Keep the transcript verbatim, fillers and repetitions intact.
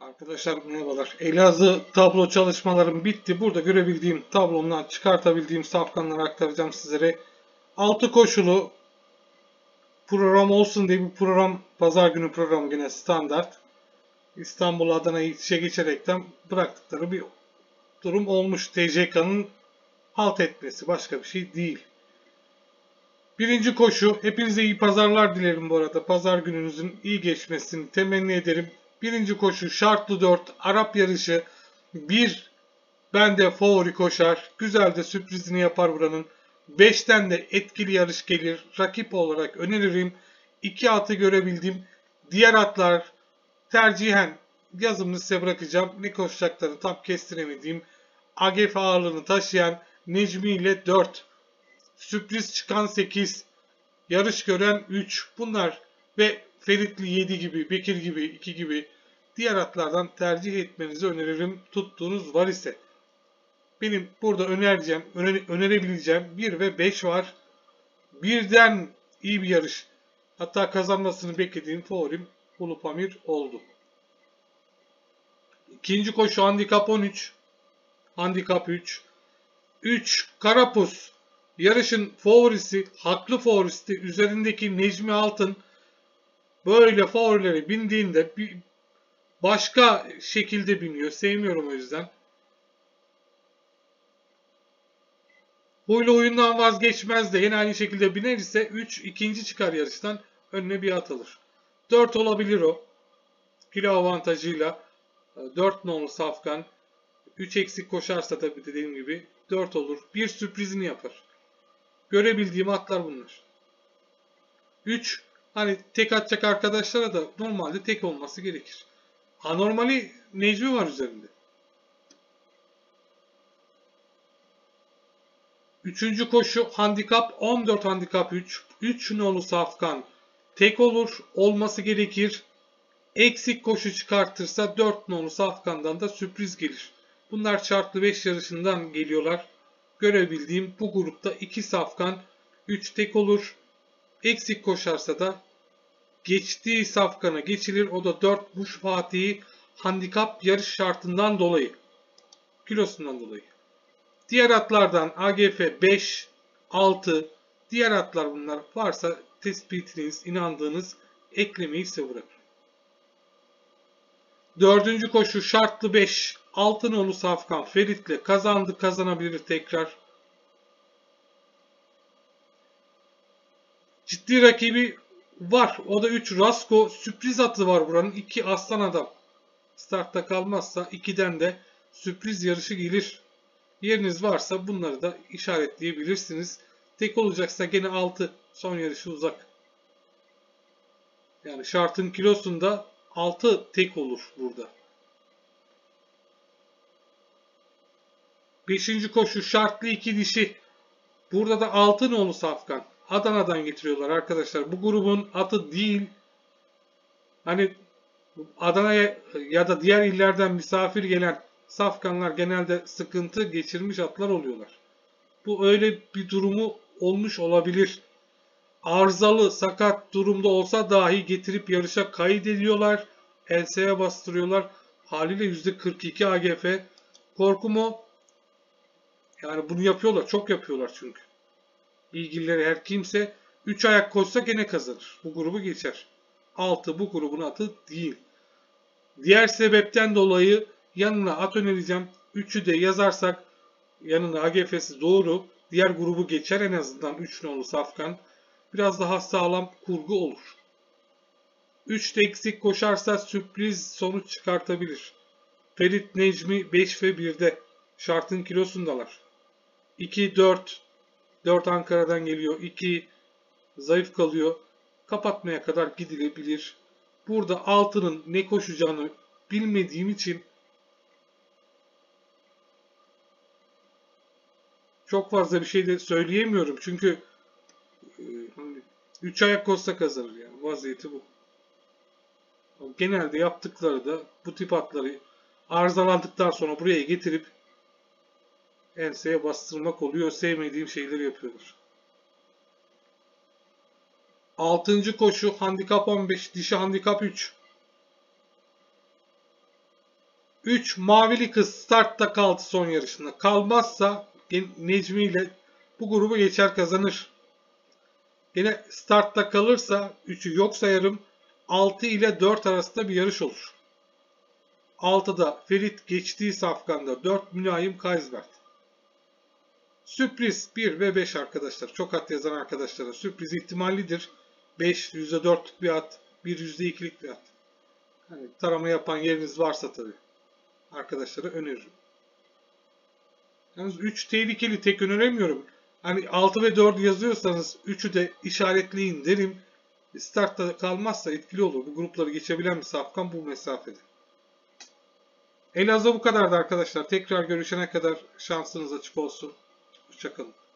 Arkadaşlar merhabalar. Elazığ tablo çalışmalarım bitti. Burada görebildiğim tablomdan çıkartabildiğim safkanları aktaracağım sizlere. Altı koşulu program olsun diye bir program, pazar günü programı yine standart. İstanbul Adana'yı içe geçerekten bıraktıkları bir durum olmuş. T C K'nın halt etmesi, başka bir şey değil. Birinci koşu. Hepinize iyi pazarlar dilerim bu arada. Pazar gününüzün iyi geçmesini temenni ederim. Birinci koşu şartlı dört Arap yarışı. bir bende favori koşar. Güzel de sürprizini yapar buranın. beşten de etkili yarış gelir. Rakip olarak öneririm. iki atı görebildim. Diğer atlar tercihen yazımını size bırakacağım. Ne koşacaklarını tam kestiremediğim. A G F ağırlığını taşıyan Necmi ile dört. Sürpriz çıkan sekiz. Yarış gören üç. Bunlar ve Feritli yedi gibi, Bekir gibi, iki gibi diğer atlardan tercih etmenizi öneririm tuttuğunuz var ise. Benim burada önereceğim, öner önerebileceğim bir ve beş var. Birden iyi bir yarış. Hatta kazanmasını beklediğim favorim Ulu Pamir oldu. İkinci koşu handikap on üç. Handikap üç. üç Karapuz. Yarışın favorisi, haklı favorisi, üzerindeki Necmi Altın böyle favorilere bindiğinde bir başka şekilde biniyor. Sevmiyorum o yüzden. Huylu oyundan vazgeçmez de yine aynı şekilde biner ise üç ikinci çıkar yarıştan, önüne bir atılır. dört olabilir o. Kilo avantajıyla dört nolu safkan. üç eksik koşarsa tabii dediğim gibi dört olur. Bir sürprizini yapar. Görebildiğim atlar bunlar. üç hani tek atacak arkadaşlara da normalde tek olması gerekir. Anormali Necmi var üzerinde. Üçüncü koşu handikap on dört handikap üç. üç nolu safkan tek olur. Olması gerekir. Eksik koşu çıkartırsa dört nolu safkandan da sürpriz gelir. Bunlar şartlı beş yarışından geliyorlar. Görebildiğim bu grupta iki safkan üç tek olur. Eksik koşarsa da geçtiği safkana geçilir. O da dört Muş Fatih'i handikap yarış şartından dolayı. Kilosundan dolayı. Diğer atlardan A G F beş, altı, diğer atlar bunlar varsa tespitiniz, inandığınız eklemeyi size bırakın. Dördüncü koşu şartlı beş. Altınoğlu Safkan Ferit'le kazandı, kazanabilir tekrar. Ciddi rakibi var. O da üç Rasko. Sürpriz atı var buranın. iki Aslan Adam. Startta kalmazsa ikiden de sürpriz yarışı gelir. Yeriniz varsa bunları da işaretleyebilirsiniz. Tek olacaksa gene altı. Son yarışı uzak. Yani şartın kilosunda altı tek olur burada. Beşinci koşu şartlı iki dişi. Burada da Altınoğlu Safkan. Adana'dan getiriyorlar arkadaşlar. Bu grubun atı değil. Hani Adana'ya ya da diğer illerden misafir gelen safkanlar genelde sıkıntı geçirmiş atlar oluyorlar. Bu öyle bir durumu olmuş olabilir. Arızalı, sakat durumda olsa dahi getirip yarışa kaydediyorlar. Enseye bastırıyorlar. Haliyle yüzde kırk iki A G F. Korkum o. Yani bunu yapıyorlar. Çok yapıyorlar çünkü. İlgilileri her kimse üç ayak koşsa gene kazanır. Bu grubu geçer. altı bu grubun atı değil. Diğer sebepten dolayı yanına at önereceğim. üçü de yazarsak yanına A G F'si doğru. Diğer grubu geçer en azından üç nolu safkan. Biraz daha sağlam kurgu olur. üçte eksik koşarsa sürpriz sonuç çıkartabilir. Ferit Necmi beş ve birde şartın kilosundalar. iki dört dört Ankara'dan geliyor. iki zayıf kalıyor. Kapatmaya kadar gidilebilir. Burada altının ne koşacağını bilmediğim için çok fazla bir şey de söyleyemiyorum. Çünkü üç ayak koşsa kazanır yani. Vaziyeti bu. Genelde yaptıkları da bu tip atları arızalandıktan sonra buraya getirip enseye bastırmak oluyor. Sevmediğim şeyleri yapıyorlar. altıncı koşu handikap on beş, dişi handikap üç. üç Mavili Kız startta kaldı son yarışında. Kalmazsa Necmi ile bu grubu geçer kazanır. Yine startta kalırsa üçü yok sayarım. altı ile dört arasında bir yarış olur. altıda Ferit geçtiği safkanda. dört Mülayim Kaysbert. Sürpriz bir ve beş arkadaşlar. Çok at yazan arkadaşlara sürpriz ihtimallidir. beş yüzde dörtlük bir at. bir yüzde ikilik bir at. Hani tarama yapan yeriniz varsa tabii. Arkadaşlara öneririm. Yalnız üç tehlikeli, tek öneremiyorum. Hani altı ve dört yazıyorsanız üçü de işaretleyin derim. Startta kalmazsa etkili olur. Bu grupları geçebilen bir safkan bu mesafede. Elazığ bu kadardı arkadaşlar. Tekrar görüşene kadar şansınız açık olsun. Hoşçakalın.